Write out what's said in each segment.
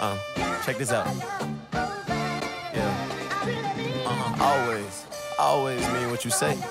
Check this out. Yeah. Always mean what you say.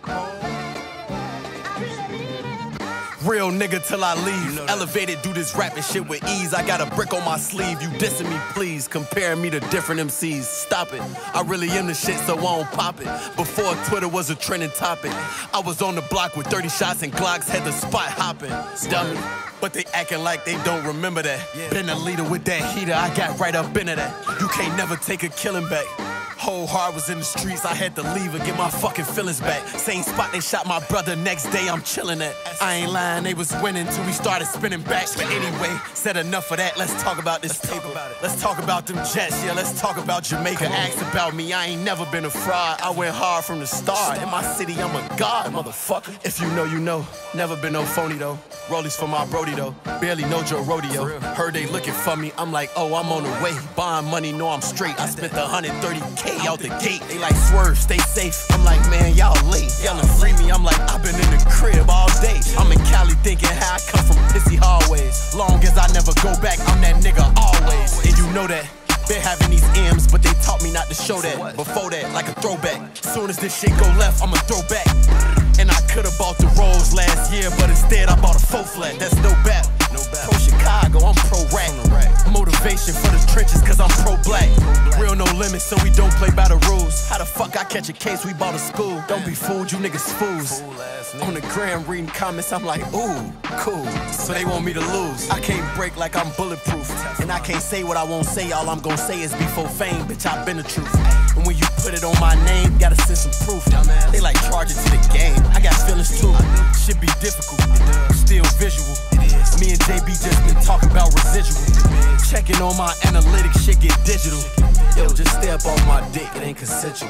Real nigga till I leave. Elevated, do this rapping shit with ease. I got a brick on my sleeve. You dissing me, please. Comparing me to different MCs. Stop it. I really am the shit, so I don't pop it. Before Twitter was a trending topic, I was on the block with 30 shots and Glocks, had the spot hopping. Dummy. But they acting like they don't remember that. Been a leader with that heater, I got right up into that. You can't never take a killing back. Whole heart was in the streets, I had to leave and get my fucking feelings back. Same spot they shot my brother, next day I'm chilling at. I ain't lying, they was winning till we started spinning back. But anyway, said enough of that, let's talk about this paper. Let's talk about them Jets, yeah, let's talk about Jamaica. Ask about me, I ain't never been a fraud. I went hard from the start. In my city, I'm a god, motherfucker. If you know, you know. Never been no phony though. Rollies for my brody though. Barely know Joe Rodeo. Heard they looking for me, I'm like, oh, I'm on the way. Buying money, know I'm straight. I spent the 130K out the gate. They like, swerve, stay safe. I'm like, man, y'all late. Yelling free me, I'm like, I've been in the crib all day. I'm in Cali thinking how I come from pissy hallways. Long as I never go back, I'm that nigga always. And you know that. Been having these M's, but they taught me not to show that. Before that, like a throwback. Soon as this shit go left, I'ma throw back. And I could've bought the Rolls last year, but instead I bought a faux flat. That's no bap. Pro Chicago, I'm pro rap. Motivation for the trenches, cause I'm pro black. Real no limit, so we don't play by the rules. How the fuck I catch a case, we bought a school. Don't be fooled, you niggas fools. On the gram reading comments, I'm like, ooh, cool. So they want me to lose. I can't break like I'm bulletproof. And I can't say what I won't say, all I'm gonna say is before fame, bitch, I've been the truth. And when you put it on my name, gotta send some proof. They like charge it to the game, I got feelings too. Shit be difficult, still visual. Me and JB just been talking about residual. Checking on my analytics, shit get digital. Yo, just stay up on my dick, it ain't consensual.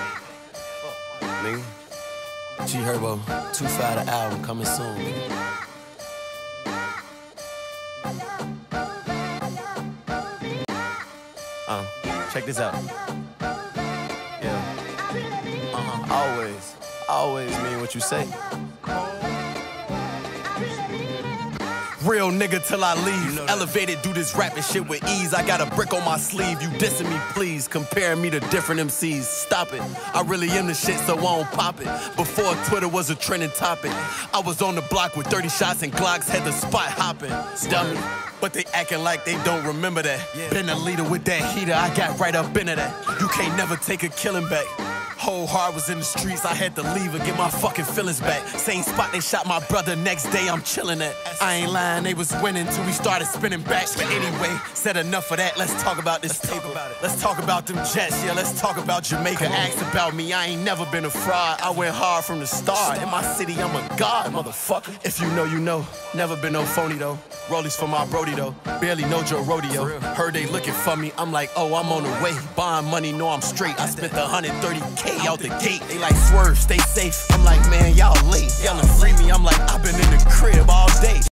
Nigga. G Herbo, 2-5 the album coming soon, nigga. Check this out. Yeah. Always mean what you say. Real nigga till I leave. Elevated, do this rapping shit with ease. I got a brick on my sleeve. You dissing me, please. Comparing me to different MCs. Stop it. I really am the shit, so I don't pop it. Before Twitter was a trending topic, I was on the block with 30 shots and Glocks, had the spot hopping. Dummy. But they acting like they don't remember that. Been a leader with that heater, I got right up into that. You can't never take a killing back. Whole heart was in the streets, I had to leave and get my fucking feelings back. Same spot they shot my brother, next day I'm chilling at. I ain't lying, they was winning till we started spinning back. But anyway, said enough of that, let's talk about this paper. Let's talk about them Jets, yeah, let's talk about Jamaica. Ask about me, I ain't never been a fraud. I went hard from the start. In my city, I'm a god, motherfucker. If you know, you know. Never been no phony though. Rollies for my brody though. Barely know Joe Rodeo. Heard they looking for me, I'm like, oh, I'm on the way. Buying money, know I'm straight. I spent the 130K out the gate. They like, swerve, stay safe. I'm like, man, y'all late. Yelling free me, I'm like, I've been in the crib all day.